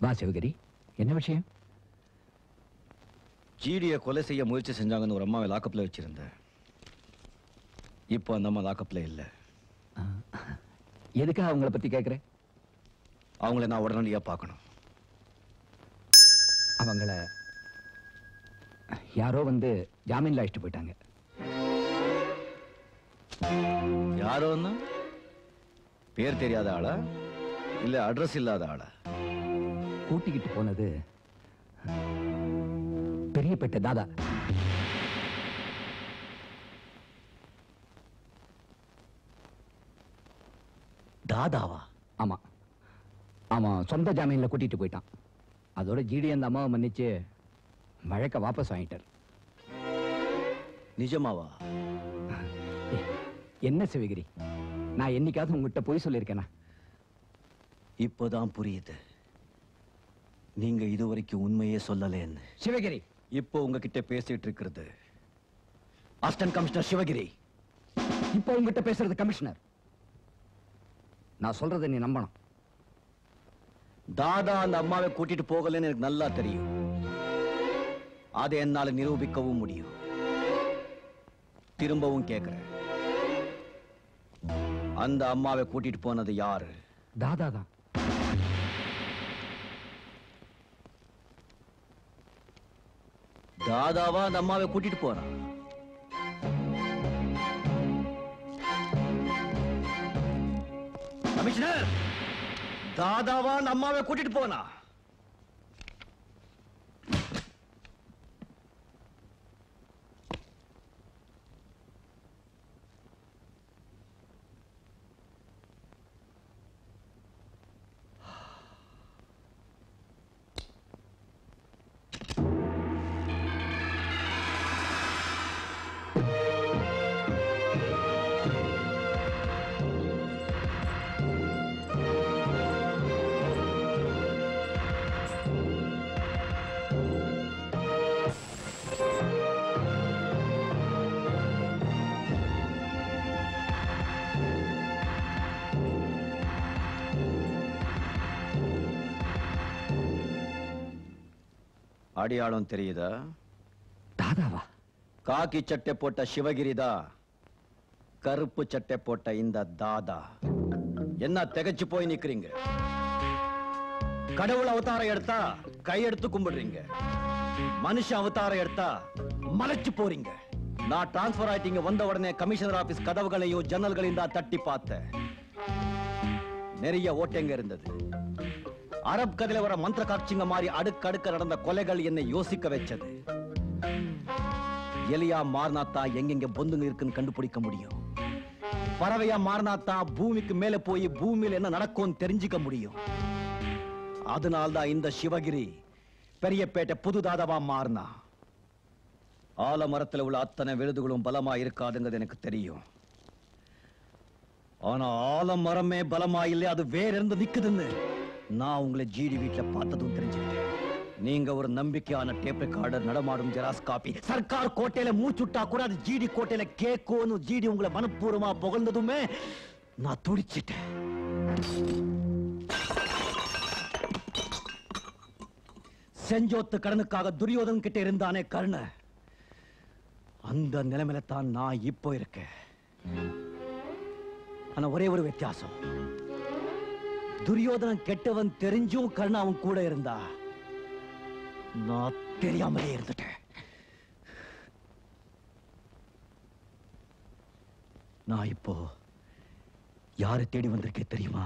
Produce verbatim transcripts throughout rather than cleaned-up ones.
வா சிவகிரி, என்ன விஷயம்? ஜிடியை கொலை செய்ய முயற்சி செஞ்சாங்கன்னு ஒரு அம்மாவை லாக்கப்ல வச்சிருந்தேன். இப்போ அந்த அம்மா லாக்கப்ல இல்லை. எதுக்காக அவங்கள பத்தி கேட்கிறேன்? அவங்கள நான் உடனடியா பார்க்கணும். அவங்கள யாரோ வந்து ஜாமீன்ல அழைச்சிட்டு போயிட்டாங்க. யாரோன்னு? பேர் தெரியாத ஆளா இல்ல அட்ரஸ் இல்லாத ஆளா? கூட்டிக்கிட்டு போனது பெரியப்பேட்டை தாதா. தாதாவா? ஆமா, அவன் சொந்த ஜாமீன்ல கூட்டிட்டு போயிட்டான். அதோட ஜிடி அந்த அம்மாவை மன்னிச்சு வழக்க வாபஸ் வாங்கிட்டார். நிஜமாவா? என்ன சிவகிரி, நான் என்னைக்காவது உங்ககிட்ட போய் சொல்லியிருக்கேனா? இப்போதான் புரியுது நீங்க இதுவரைக்கும் உண்மையே சொல்லலேன்னு. சிவகிரி, இப்போ உங்ககிட்ட பேசிட்டு இருக்கிறது அசிஸ்டன்ட் கமிஷனர் சிவகிரி. இப்போ உங்ககிட்ட பேசுறது கமிஷனர். நான் சொல்றதை நீ நம்பணும். தாதா அந்த அம்மாவை கூட்டிட்டு போகலன்னு எனக்கு நல்லா தெரியும். அதை என்னால நிரூபிக்கவும் முடியும். திரும்பவும் கேட்கிறேன், அந்த அம்மாவை கூட்டிட்டு போனது யாரு? தாதா தான். தாதாவா அந்த அம்மாவை கூட்டிட்டு போறான்? கமிஷனர், தாதாவா அந்த அம்மாவை கூட்டிட்டு போனா? அடையாளம் தெரியுதா? தாதாவா? காக்கி சட்டை போட்ட சிவகிரிதா, கருப்பு சட்டை போட்ட இந்த தாதா. என்ன திகைச்சு போய் நிக்கிறீங்க? கடவுள் அவதாரம் எடுத்தா கையெடுத்து கும்பிடுறீங்க, மனுஷ அவதாரம் எடுத்தா மலைச்சு போறீங்க. நான் டிரான்ஸ்பர் ஆயிட்டீங்க வந்த உடனே கமிஷனர் ஆபீஸ் கதவுகளையும் ஜன்னல்களையும் தான் தட்டி பார்த்தேன். நிறைய ஓட்டைங்க இருந்தது. அரப் கதையில வர மந்திர காட்சிங்க மாதிரி அடுக்கடுக்க நடந்த கொலைகள் என்னை யோசிக்க வச்சது. எலியா மாறினாத்தான் எங்கெங்க பொந்துங்க இருக்குன்னு கண்டுபிடிக்க முடியும். பறவையா மாறினாத்தான் பூமிக்கு மேல போய் பூமியில என்ன நடக்கும்னு தெரிஞ்சுக்க முடியும். அதனால்தான் இந்த சிவகிரி பெரியப்பேட்டை புது தாதாவா மாறினா. ஆலமரத்தில் உள்ள அத்தனை விருதுகளும் பலமா இருக்காதுங்கிறது எனக்கு தெரியும். ஆனா ஆலமரமே பலமா இல்லை, அது வேற இருந்து நிக்குதுன்னு நான் உங்களை ஜிடி வீட்டுல பார்த்ததும் தெரிஞ்சுக்கிட்டேன். நீங்க ஒரு நம்பிக்கையான டேப் ரெக்கார்டர், நடமாடும் ஜெராக்ஸ் காப்பி. சர்க்கார் கோட்டையில மூச்சுட்டா கூட அது ஜிடி கோட்டையில கேட்கும்னு ஜிடி உங்களை மனப்பூர்வமா புகழ்ந்ததுமே நான் துடிச்சிட்டேன். செஞ்சோத்து கடனுக்காக துரியோதன் கிட்ட இருந்தானே கர்ண, அந்த நிலைமையில தான் நான் இப்போ இருக்கேன். ஆனா ஒரே ஒரு வித்தியாசம், துரியோதனன் கெட்டவன் தெரிஞ்சும் கர்ண அவன் கூட இருந்தா, நான் தெரியாமலே இருந்துட்டேன். நான் இப்போ யாரை தேடி வந்திருக்கேன் தெரியுமா?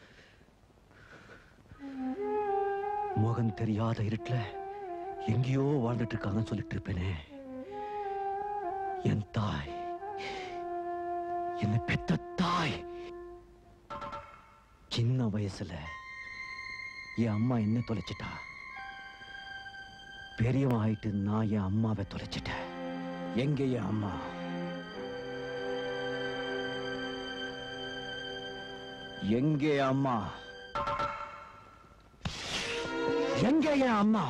முகம் தெரியாத இருட்டுல எங்கேயோ வாழ்ந்துட்டு இருக்காங்கன்னு சொல்லிட்டு இருப்பேனே, என் தாய், என்னை பெத்த தாய். சின்ன வயசுல என் அம்மா என்ன தொலைச்சிட்டா. பெரியவன் ஆயிட்டு நான் என் அம்மாவை தொலைச்சிட்டேன். எங்க என் அம்மா? எங்கே அம்மா? எங்கே என் அம்மா?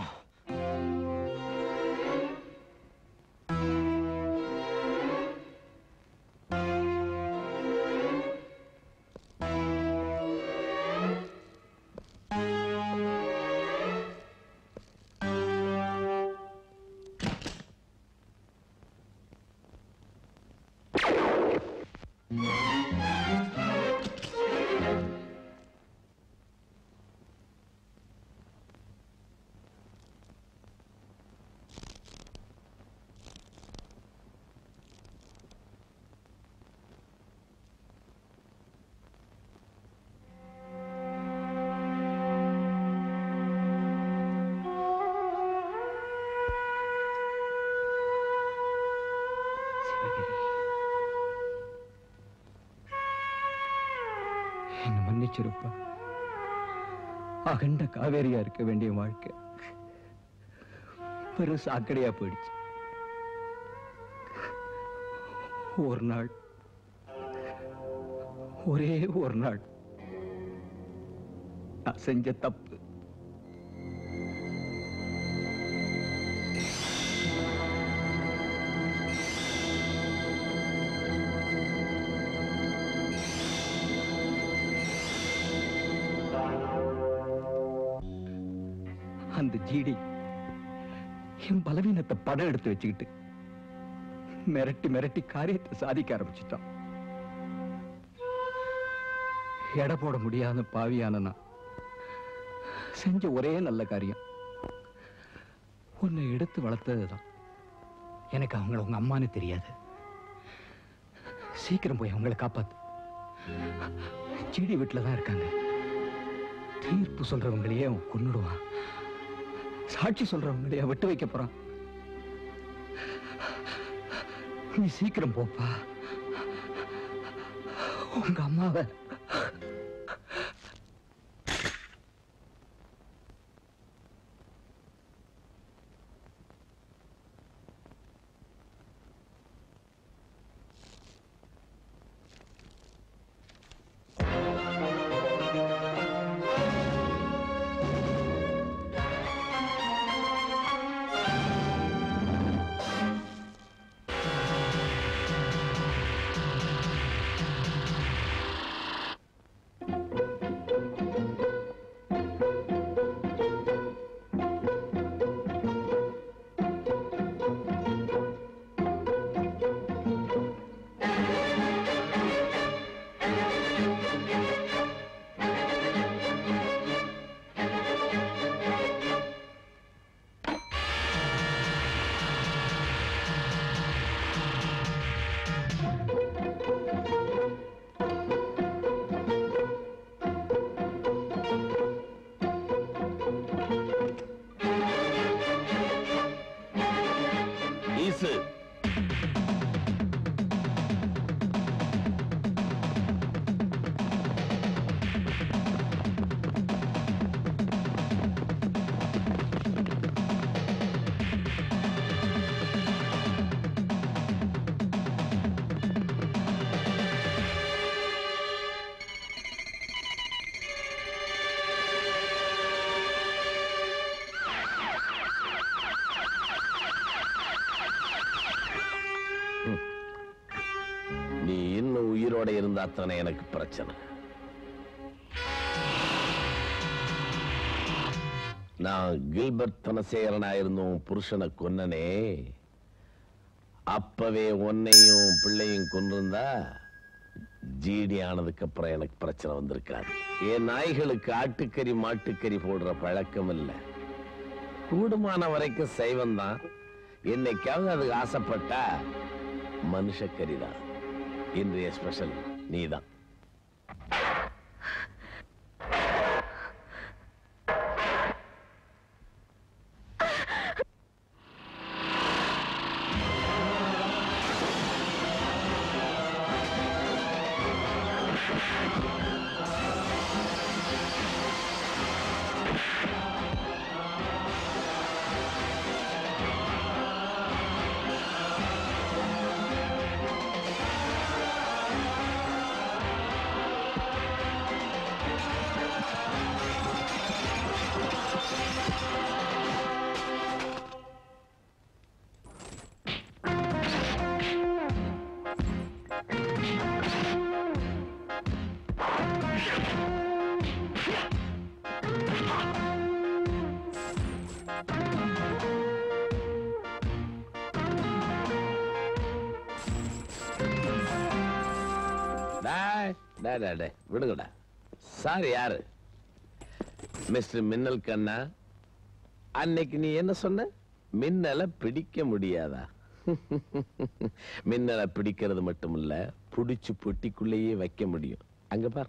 நினைச்சிருப்பேன். அகண்ட காவேரியா இருக்க வேண்டிய வாழ்க்கை பெரும் சாக்கடையா போயிடுச்சு. ஒரு நாள், ஒரே ஒரு நாள் நான் செஞ்ச தப்பு. அந்த ஜீடி என் பலவீனத்தை படம் எடுத்து வச்சுக்கிட்டு மிரட்டி மிரட்டி காரியத்தை சாதிக்க ஆரம்பிச்சுட்டான். எடை போட முடியாத பாவியான நான் செஞ்ச ஒரே நல்ல காரியம் உன்னை எடுத்து வளர்த்ததுதான். எனக்கு அவங்கள உங்க அம்மான்னு தெரியாது. சீக்கிரம் போய் அவங்களை காப்பாத்து. செடி வீட்டுல தான் இருக்காங்க. தீர்ப்பு சொல்றவங்களையே அவன் கொன்னுடுவான். சாட்சி சொல்றவங்களையே விட்டு வைக்க போறான். நீ சீக்கிரம் போப்பா. உங்க அம்மாவை இருந்தாத்தானே எனக்கு பிரச்சனை. நான் கில்பர்ட் தனசேகரனா இருந்தும் புருஷனை கொன்னனே, அப்பவே உன்னையும் பிள்ளையும் கொன்றிருந்தா ஜிடி ஆனதுக்கு அப்புறம் எனக்கு பிரச்சனை வந்திருக்காது. என் நாய்களுக்கு ஆட்டுக்கறி மாட்டுக்கறி போடுற பழக்கம் இல்லை. கூடுமான வரைக்கும் சைவம் தான். என்னைக்காவது அதுக்கு ஆசைப்பட்டா மனுஷக்கறி தான். இன்றைய ஸ்பெஷல் நீதான். விடுங்கடா. சார் யாரு? மிஸ்டர் மின்னல் கண்ணா, அன்னைக்கு நீ என்ன சொன்ன? மின்னலை பிடிக்க முடியாதா? மின்னலை பிடிக்கிறது மட்டும் இல்ல, புடிச்சு பொட்டிக்குள்ளேயே வைக்க முடியும். அங்க பார்.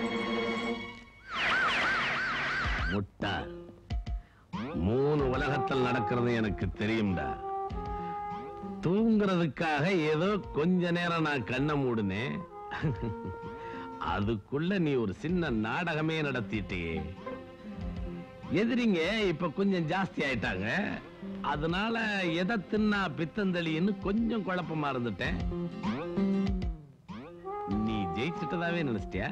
முட்டா மூணு உலகத்துல கடத்தல் நடக்கிறது எனக்கு தெரியும்டா. தூங்குறதுக்காக ஏதோ கொஞ்ச நேரம் நான் கண்ணை மூடுனேன். அதுக்குள்ள நீ ஒரு சின்ன நாடகமே நடத்திட்டே. எதிரிங்க இப்ப கொஞ்சம் ஜாஸ்தி ஆயிட்டாங்க. அதனால எதை தின்னா பித்தந்தளின்னு கொஞ்சம் குழப்பமா இருந்துட்டேன். நீ ஜெயிச்சிட்டதாவே நினைச்சிட்டியா?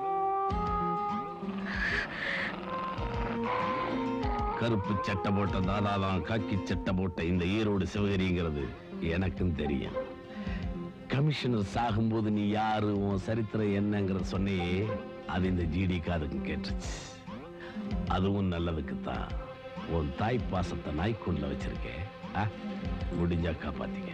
கருப்பு சட்டை போட்ட தாதாதான் காக்கி சட்டை போட்ட இந்த ஈரோடு சிவகிரிங்கிறது எனக்கும் தெரியும். கமிஷனர் சாகும்போது நீ யாரு, உன் சரித்திரம் என்னங்கிறத சொன்னையே, அது இந்த ஜிடி காதுக்கு கேட்டுச்சு. அதுவும் நல்லதுக்குத்தான். உன் தாய் பாசத்தை நாய்க்குள்ள வச்சிருக்கேன். முடிஞ்சா காப்பாத்தீங்க.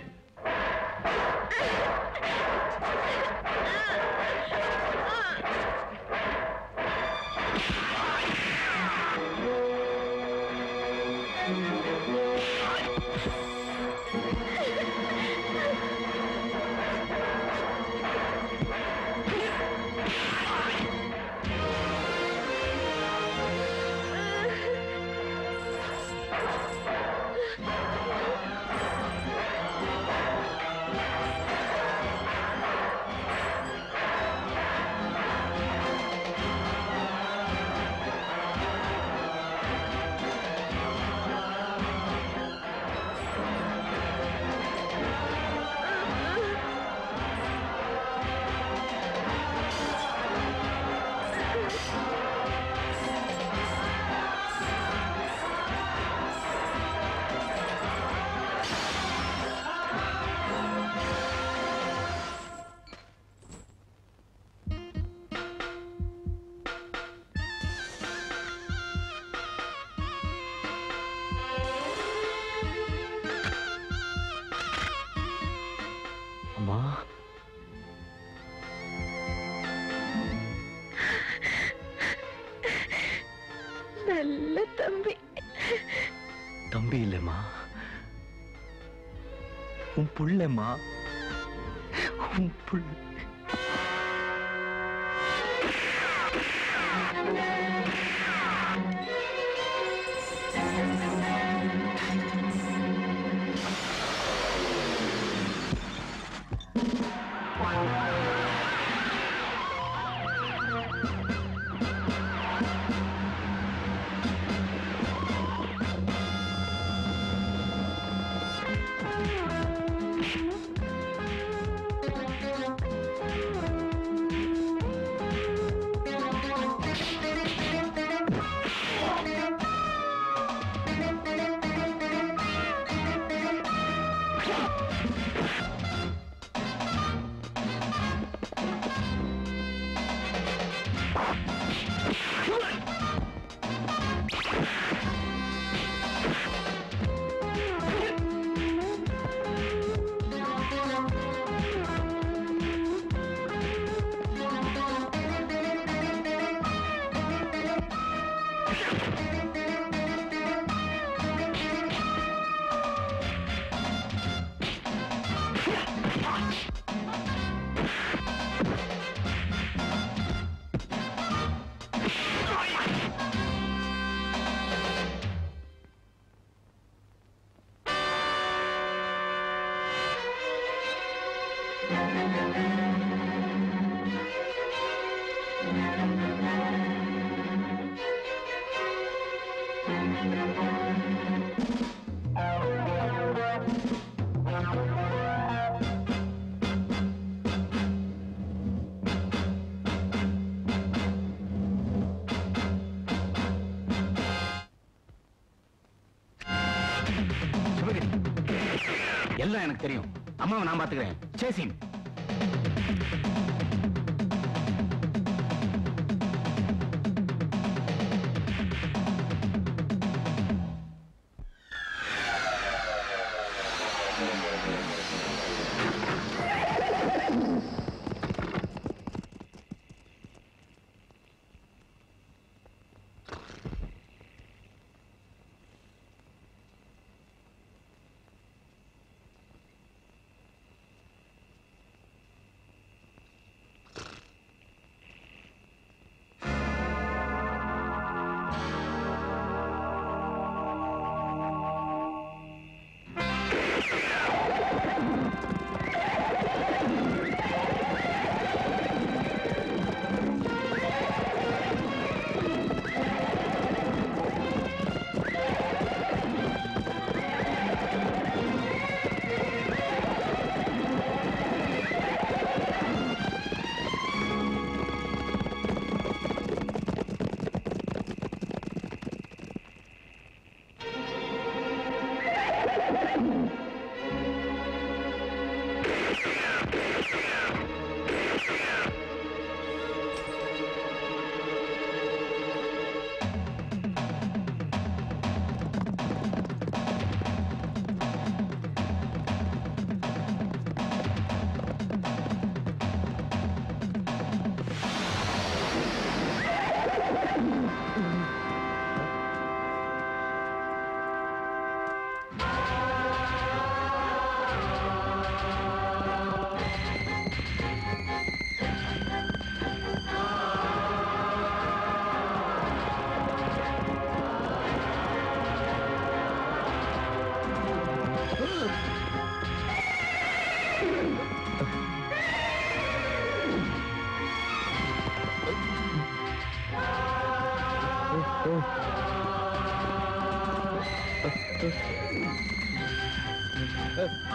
நல்ல தம்பி. தம்பி இல்லம்மா, உன் புள்ளம்மா, உன் புள்ள. எல்லாம் எனக்கு தெரியும். அம்மாவை நான் பாத்துக்கிறேன். சேசின்.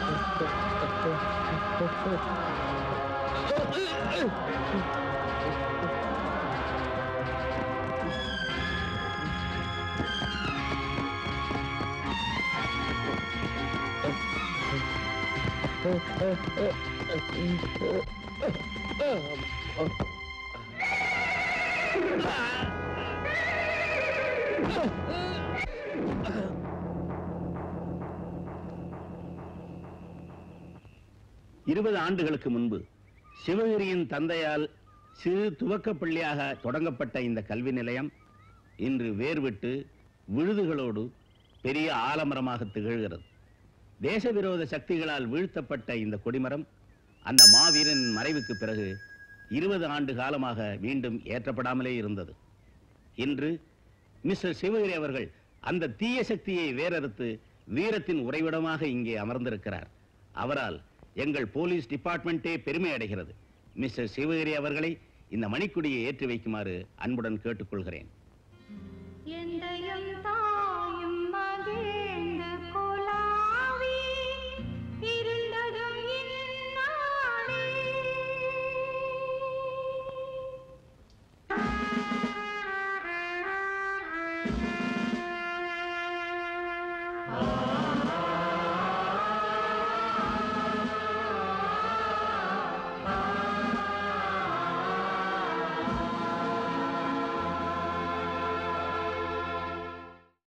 இருபது ஆண்டுகளுக்கு முன்பு சிவகிரியின் தந்தையால் சிறு துவக்கப் பள்ளியாக தொடங்கப்பட்ட இந்த கல்வி நிலையம் இன்று வேர்விட்டு விழுதுகளோடு பெரிய ஆலமரமாக திகழ்கிறது. தேச விரோத சக்திகளால் வீழ்த்தப்பட்ட இந்த கொடிமரம் அந்த மாவீரன் மறைவுக்கு பிறகு இருபது ஆண்டு காலமாக மீண்டும் ஏற்றப்படாமலே இருந்தது. இன்று மிஸ்டர் சிவகிரி அவர்கள் அந்த தீய சக்தியை வேறறுத்து வீரத்தின் உறைவிடமாக இங்கே அமர்ந்திருக்கிறார். அவரால் எங்கள் போலீஸ் டிபார்ட்மெண்டே பெருமை அடைகிறது. மிஸ்டர் சிவகிரி அவர்களை இந்த மணிக்குடியை ஏற்றி வைக்குமாறு அன்புடன் கேட்டுக்கொள்கிறேன்.